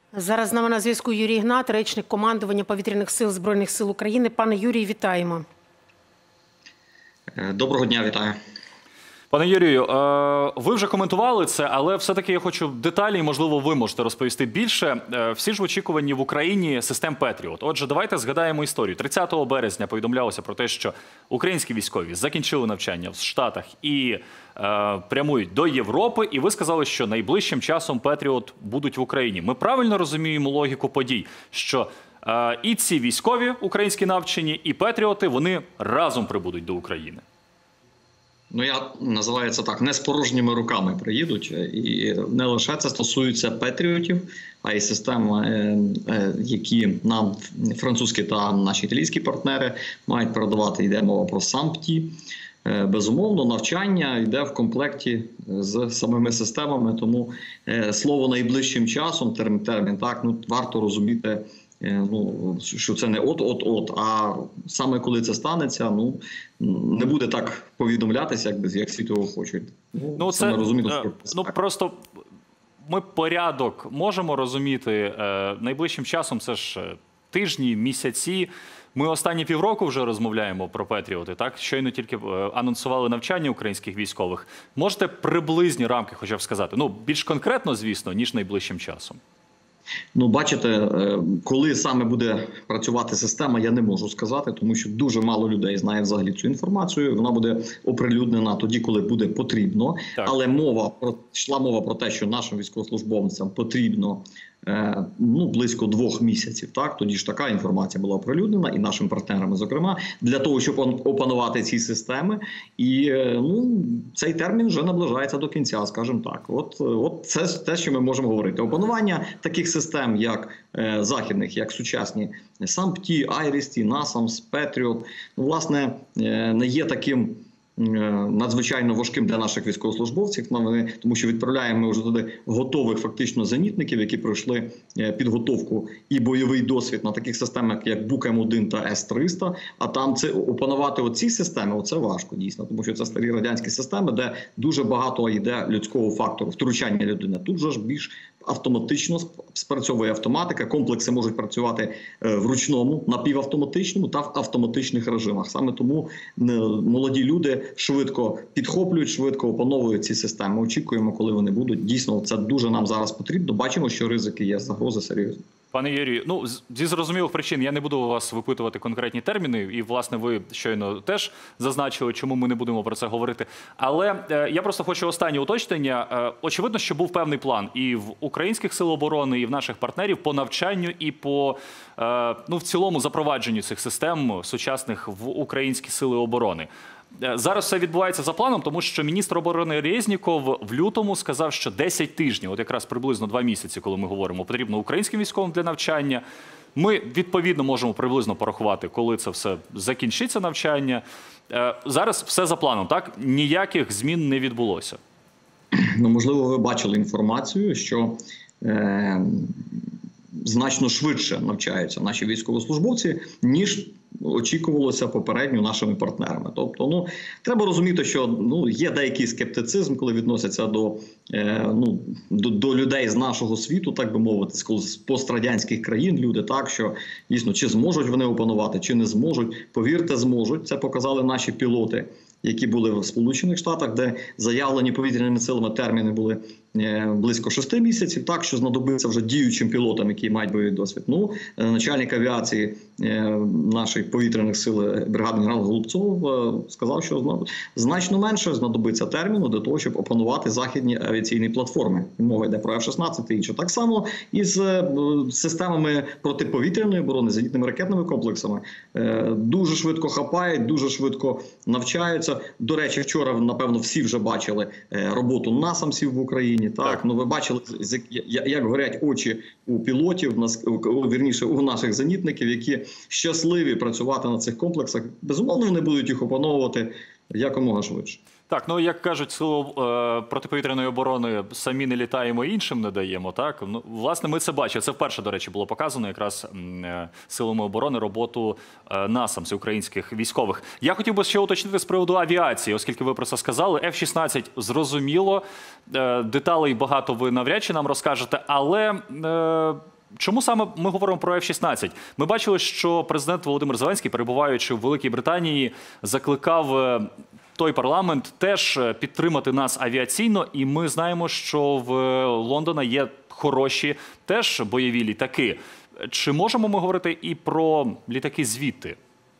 Зараз з нами на зв'язку Юрій Ігнат, речник командування Повітряних сил Збройних сил України. Пане Юрій, вітаємо. Доброго дня, вітаю. Пане Юрію, ви вже коментували це, але все-таки я хочу деталі, і, можливо, ви можете розповісти більше. Всі ж очікувані в Україні систем Петріот. Отже, давайте згадаємо історію. 30 березня повідомлялося про те, що українські військові закінчили навчання в Штатах і прямують до Європи, і ви сказали, що найближчим часом Петріот будуть в Україні. Ми правильно розуміємо логіку подій, що і ці військові українські навчені, і Петріоти, вони разом прибудуть до України? Ну, я називаю це так, не з порожніми руками приїдуть. І не лише це стосується Петріотів, а й систем, які нам французькі та наші італійські партнери мають передавати. Йде мова про САМПТІ. Безумовно, навчання йде в комплекті з самими системами, тому слово «найближчим часом», термін, так, ну, варто розуміти, що це не от-от-от, а саме коли це станеться, не буде так повідомлятися, як світ його хочуть. Просто ми порядок можемо розуміти. Найближчим часом це ж тижні, місяці. Ми останні півроку вже розмовляємо про Петріоти, так? Щойно тільки анонсували навчання українських військових. Можете приблизні рамки хоча б сказати? Ну, більш конкретно, звісно, ніж найближчим часом. Ну, бачите, коли саме буде працювати система, я не можу сказати, тому що дуже мало людей знає взагалі цю інформацію. Вона буде оприлюднена тоді, коли буде потрібно. Так. Але йшла мова про те, що нашим військовослужбовцям потрібно близько 2 місяців. Так? Тоді ж така інформація була оприлюднена і нашим партнерами, зокрема, для того, щоб опанувати ці системи. І цей термін вже наближається до кінця, скажімо так. От це те, що ми можемо говорити. Опанування таких систем, як західних, як сучасні САМПТІ, IRIS-T, NASAMS, Patriot, власне, не є таким надзвичайно важким для наших військовослужбовців, тому що відправляємо ми вже туди готових фактично зенітників, які пройшли підготовку і бойовий досвід на таких системах, як БУК-М1 та С-300, а там це опанувати оці системи, оце важко дійсно, тому що це старі радянські системи, де дуже багато йде людського фактору, втручання людини. Тут же ж більш автоматично спрацьовує автоматика, комплекси можуть працювати в ручному, напівавтоматичному та в автоматичних режимах. Саме тому молоді люди швидко підхоплюють, швидко опановують ці системи. Очікуємо, коли вони будуть. Дійсно, це дуже нам зараз потрібно. Бачимо, що ризики є, загрози серйозні. Пане Юрію, зі зрозумілих причин я не буду у вас випитувати конкретні терміни, і, власне, ви щойно теж зазначили, чому ми не будемо про це говорити. Але я просто хочу останнє уточнення. Очевидно, що був певний план і в українських сил оборони, і в наших партнерів по навчанню, і по, в цілому, запровадженню цих систем сучасних в українські сили оборони. Зараз все відбувається за планом, тому що міністр оборони Резніков в лютому сказав, що 10 тижнів, от якраз приблизно 2 місяці, коли ми говоримо, потрібно українським військовим для навчання. Ми, відповідно, можемо приблизно порахувати, коли це все закінчиться навчання. Зараз все за планом, так? Ніяких змін не відбулося. Можливо, ви бачили інформацію, що значно швидше навчаються наші військовослужбовці, ніж очікувалося попередньо нашими партнерами. Тобто, треба розуміти, що є деякий скептицизм, коли відносяться до людей з нашого світу, так би мовити, з пострадянських країн люди, так, що дійсно, чи зможуть вони опанувати, чи не зможуть. Повірте, зможуть. Це показали наші пілоти, які були в Сполучених Штатах, де заявлені повітряними силами терміни були близько 6 місяців, так, що знадобиться вже діючим пілотам, які мають бойовий досвід. Начальник авіації нашої повітряних сил, бригадний генерал Голубцов, сказав, що значно менше знадобиться терміну для того, щоб опанувати західні авіаційні платформи. Мова йде про F-16 і інше. Так само і з системами протиповітряної оборони, зенітними ракетними комплексами. Дуже швидко хапають, дуже швидко навчаються. До речі, вчора, напевно, всі вже бачили роботу насамсів в Україні. Так? Ви бачили, як горять очі у пілотів, вірніше, у наших зенітників, які щасливі працювати на цих комплексах. Безумовно, вони будуть їх опановувати якомога швидше. Так, як кажуть, силу протиповітряної оборони самі не літаємо, іншим не даємо. Так? Власне, ми це бачимо. Це вперше, до речі, було показано якраз силами оборони роботу насамс, українських військових. Я хотів би ще уточнити з приводу авіації, оскільки ви про це сказали. F-16 зрозуміло, деталей багато ви навряд чи нам розкажете, але Чому саме ми говоримо про F-16? Ми бачили, що президент Володимир Зеленський, перебуваючи в Великій Британії, закликав той парламент теж підтримати нас авіаційно, і ми знаємо, що в Лондона є хороші теж бойові літаки. Чи можемо ми говорити і про літаки звідти?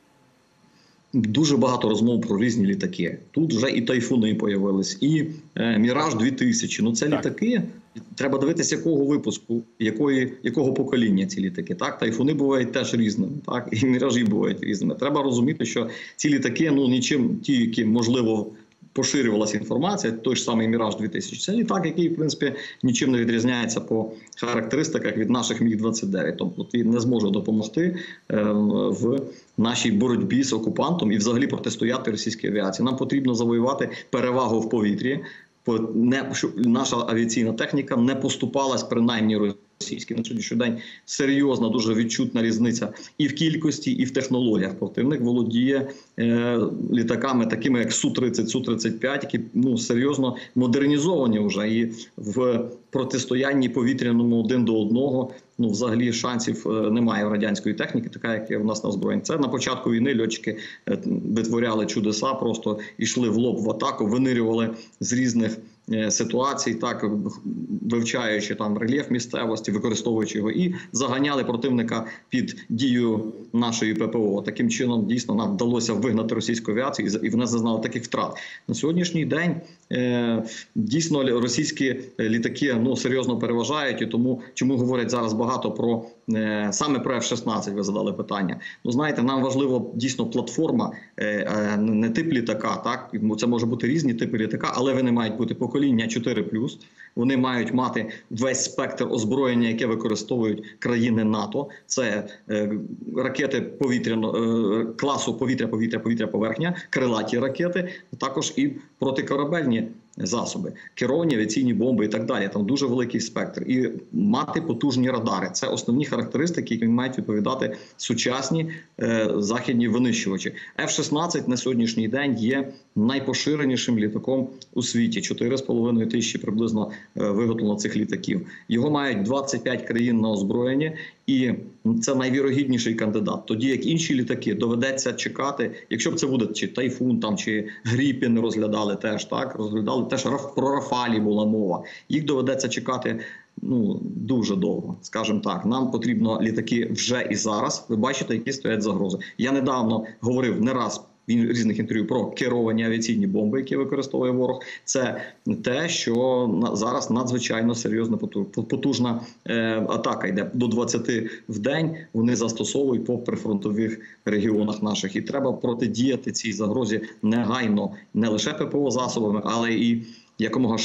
Дуже багато розмов про різні літаки. Тут вже і тайфуни появились, і Міраж-2000. Ну це літаки, треба дивитися, якого випуску, якого покоління ці літаки. Так, тайфуни бувають теж різними, так, і Міражі бувають різними. Треба розуміти, що ці літаки, ну нічим, ті, які, можливо, поширювалася інформація, той ж самий Міраж-2000. Це літак, який, в принципі, нічим не відрізняється по характеристиках від наших Міг-29. Тобто він не зможе допомогти в нашій боротьбі з окупантом і взагалі протистояти російській авіації. Нам потрібно завоювати перевагу в повітрі, щоб наша авіаційна техніка не поступалась принаймні російській. На сьогоднішній день серйозна, дуже відчутна різниця і в кількості, і в технологіях. Противник володіє літаками такими, як Су-30, Су-35, які серйозно модернізовані вже і в протистоянні повітряному один до одного. Взагалі шансів немає в радянської техніки, така, як є в нас на озброєнні. Це на початку війни льотчики витворяли чудеса, просто йшли в лоб в атаку, винирювали з різних ситуацій, так, вивчаючи там рельєф місцевості, використовуючи його, і заганяли противника під дію нашої ППО. Таким чином, дійсно, нам вдалося вигнати російську авіацію, і вона зазнала таких втрат. На сьогоднішній день дійсно російські літаки серйозно переважають, і тому, чому говорять зараз багато про саме про F-16, ви задали питання. Знаєте, нам важливо дійсно платформа, не тип літака, так? Це може бути різні типи літака, але вони мають бути покоління 4+. Вони мають мати весь спектр озброєння, яке використовують країни НАТО. Це ракети класу повітря-поверхня, крилаті ракети, також і протикорабельні засоби, керовані авіаційні бомби і так далі. Там дуже великий спектр. І мати потужні радари. Це основні характеристики, які мають відповідати сучасні західні винищувачі. F-16 на сьогоднішній день є найпоширенішим літаком у світі. 4,5 тисячі приблизно виготовлено цих літаків. Його мають 25 країн на озброєнні. І це найвірогідніший кандидат. Тоді як інші літаки доведеться чекати, якщо б це буде чи Тайфун, там, чи Гріпін розглядали теж, так, розглядали теж про Рафалі була мова. Їх доведеться чекати дуже довго, скажімо так. Нам потрібно літаки вже і зараз. Ви бачите, які стоять загрози. Я недавно говорив не раз в різних інтерв'ю про керовані авіаційні бомби, які використовує ворог. Це те, що зараз надзвичайно серйозна потужна атака йде. До 20 в день вони застосовують по прифронтових регіонах наших. І треба протидіяти цій загрозі негайно, не лише ППО засобами, але і якомога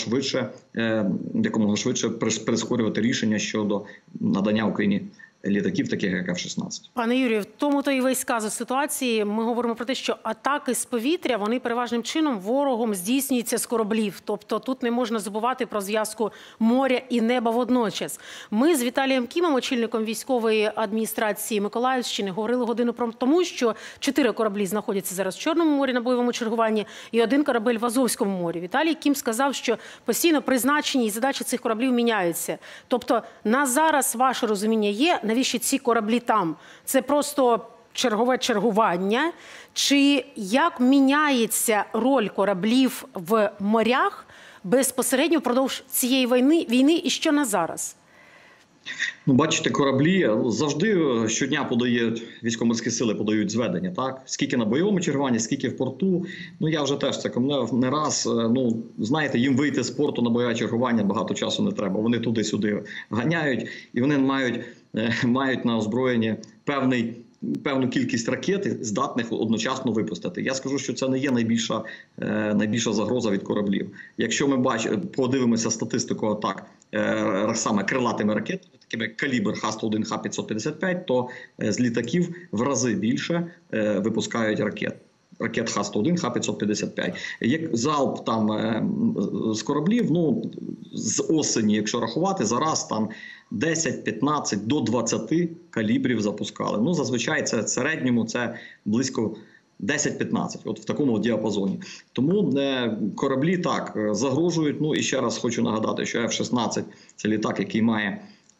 швидше прискорювати рішення щодо надання Україні літаків, таких як F-16. Пане Юрію, в тому-то і весь казус ситуації. Ми говоримо про те, що атаки з повітря, вони переважним чином ворогом здійснюються з кораблів. Тобто тут не можна забувати про зв'язку моря і неба водночас. Ми з Віталієм Кімом, очільником військової адміністрації Миколаївщини, говорили годину про тому, що 4 кораблі знаходяться зараз в Чорному морі на бойовому чергуванні і 1 корабель в Азовському морі. Віталій Кім сказав, що постійно призначення і задачі цих кораблів міняються. Тобто на зараз ваше розуміння є, навіщо ці кораблі там? Це просто чергове чергування? Чи як міняється роль кораблів в морях безпосередньо впродовж цієї війни і що на зараз? Бачите, кораблі завжди щодня військово-морські сили подають зведення, так? Скільки на бойовому чергуванні, скільки в порту. Я вже теж це не раз, знаєте, їм вийти з порту на бойове чергування багато часу не треба. Вони туди-сюди ганяють, і вони мають на озброєнні певну кількість ракет, здатних одночасно випустити. Я скажу, що це не є найбільша загроза від кораблів. Якщо ми подивимося статистику атак саме крилатими ракетами, такими як калібр Х-101, Х-555, то з літаків в рази більше випускають ракет Х-101, Х-555. Як залп там з кораблів, з осені, якщо рахувати, зараз там 10, 15 до 20 калібрів запускали. Зазвичай це в середньому це близько 10-15, от в такому діапазоні. Тому кораблі так загрожують. І ще раз хочу нагадати, що F-16 – це літак, який має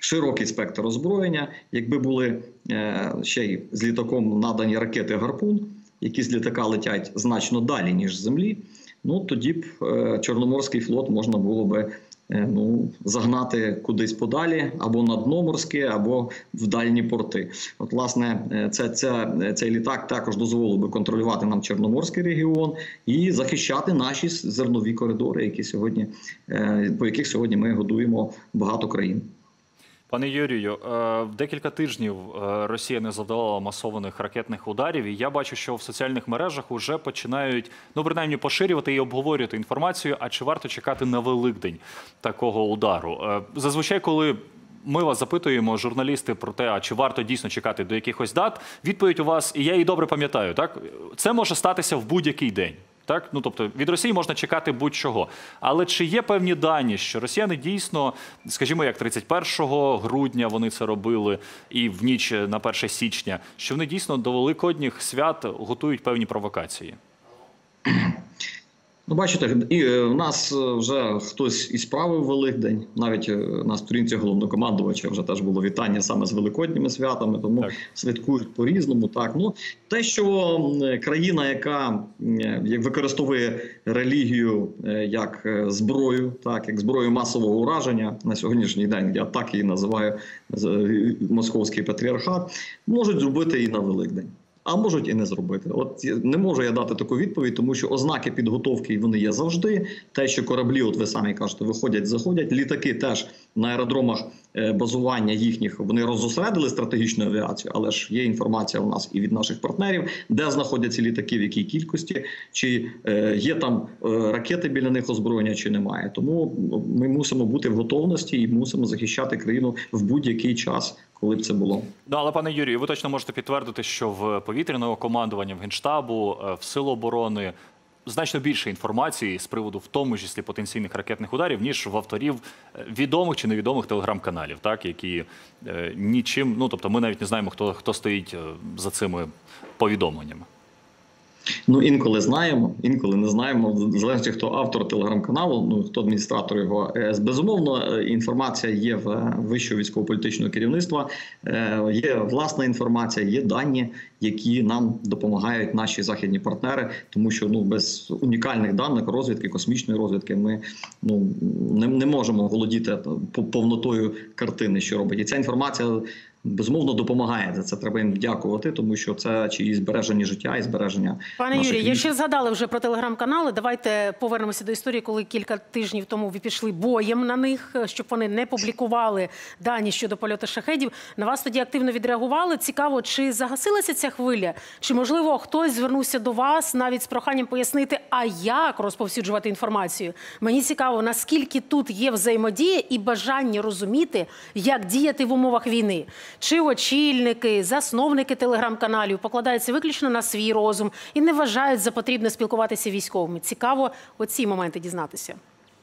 широкий спектр озброєння. Якби були ще й з літаком надані ракети «Гарпун», які з літака летять значно далі, ніж з землі, ну тоді б Чорноморський флот можна було би загнати кудись подалі, або на дно морське, або в дальні порти. От, власне, цей літак також дозволив би контролювати нам Чорноморський регіон і захищати наші зернові коридори, по яких сьогодні ми годуємо багато країн. Пане Юрію, декілька тижнів Росія не завдавала масованих ракетних ударів, і я бачу, що в соціальних мережах вже починають, принаймні, поширювати і обговорювати інформацію, а чи варто чекати на Великдень такого удару. Зазвичай, коли ми вас запитуємо, журналісти, про те, а чи варто дійсно чекати до якихось дат, відповідь у вас, і я її добре пам'ятаю, так? Це може статися в будь-який день. Так? Тобто від Росії можна чекати будь-чого. Але чи є певні дані, що росіяни дійсно, скажімо, як 31 грудня вони це робили і в ніч на 1 січня, що вони дійсно до великодніх свят готують певні провокації? Бачите, і в нас вже хтось і справив Великдень, навіть на сторінці головнокомандувача вже теж було вітання саме з великодніми святами, тому так святкують по-різному. Те, що країна, яка використовує релігію як зброю, як зброю масового ураження, на сьогоднішній день я так її називаю московський патріархат, можуть зробити і на Великдень. А можуть і не зробити. От не можу я дати таку відповідь, тому що ознаки підготовки вони є завжди. Те, що кораблі, от ви самі кажете, виходять, заходять. Літаки теж на аеродромах базування їхніх, вони розосередили стратегічну авіацію, але ж є інформація у нас і від наших партнерів, де знаходяться літаки, в якій кількості, чи є там ракети біля них озброєння, чи немає. Тому ми мусимо бути в готовності і мусимо захищати країну в будь-який час, коли б це було. Але, пане Юрію, ви точно можете підтвердити, що в повітряного командування, в Генштабу, в Сил оборони значно більше інформації з приводу, в тому числі, потенційних ракетних ударів, ніж в авторів відомих чи невідомих телеграм-каналів, які нічим, тобто ми навіть не знаємо, хто стоїть за цими повідомленнями. Інколи знаємо, інколи не знаємо, залежно хто автор телеграм-каналу, хто адміністратор його. Безумовно, інформація є в вищого військово-політичного керівництва, є власна інформація, є дані, які нам допомагають наші західні партнери, тому що без унікальних даних розвідки, космічної розвідки ми не можемо володіти повнотою картини, що робить. І ця інформація безумовно допомагає. За це треба їм дякувати, тому що це чиїсь збереження життя і збереження. Пане Юрію, якщо згадали вже про телеграм-канали, давайте повернемося до історії, коли кілька тижнів тому ви пішли боєм на них, щоб вони не публікували дані щодо польоту шахедів. На вас тоді активно відреагували. Цікаво, чи загасилася ця хвиля? Чи, можливо, хтось звернувся до вас навіть з проханням пояснити, а як розповсюджувати інформацію? Мені цікаво, наскільки тут є взаємодія і бажання розуміти, як діяти в умовах війни. Чи очільники, засновники телеграм-каналів покладаються виключно на свій розум і не вважають за потрібне спілкуватися військовими? Цікаво оці моменти дізнатися.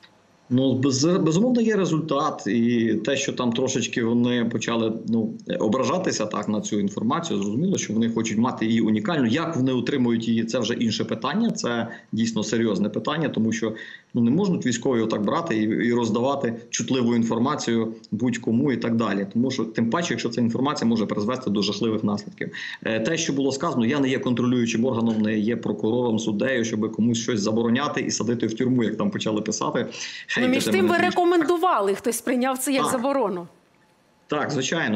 Безумовно, є результат. І те, що там трошечки вони почали ображатися на цю інформацію, зрозуміло, що вони хочуть мати її унікальну. Як вони отримують її, це вже інше питання. Це дійсно серйозне питання, тому що не можуть військові отак брати і роздавати чутливу інформацію будь-кому і так далі. Тому що, тим паче, якщо ця інформація може призвести до жахливих наслідків. Те, що було сказано, я не є контролюючим органом, не є прокурором, суддею, щоб комусь щось забороняти і садити в тюрму, як там почали писати. Між тим ви рекомендували, хтось сприйняв це як заборону. Так, звичайно.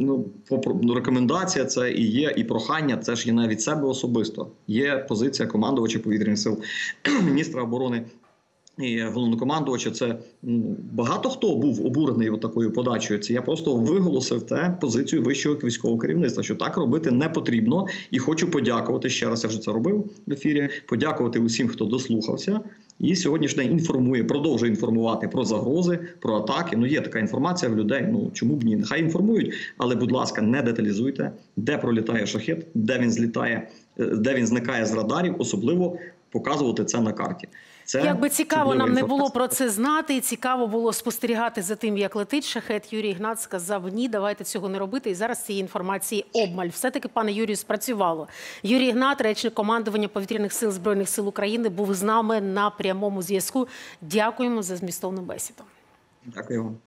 Рекомендація це і є, і прохання, це ж є навіть від себе особисто. Є позиція командувача повітряних сил, міністра оборони і головнокомандувача. Це багато хто був обурений такою подачею. Це я просто виголосив позицію вищого військового керівництва, що так робити не потрібно. І хочу подякувати, ще раз я вже це робив в ефірі, подякувати усім, хто дослухався. І сьогоднішній день продовжує інформувати про загрози, про атаки. Є така інформація в людей, чому б ні? Нехай інформують, але, будь ласка, не деталізуйте, де пролітає шахед, де він злітає, де він зникає з радарів, особливо показувати це на карті. Як би цікаво нам не було про це знати, і цікаво було спостерігати за тим, як летить шахед, Юрій Ігнат сказав, ні, давайте цього не робити. І зараз цієї інформації обмаль. Все-таки, пане Юрію, спрацювало. Юрій Ігнат, речник командування Повітряних сил Збройних сил України, був з нами на прямому зв'язку. Дякуємо за змістовну бесіду. Дякую вам.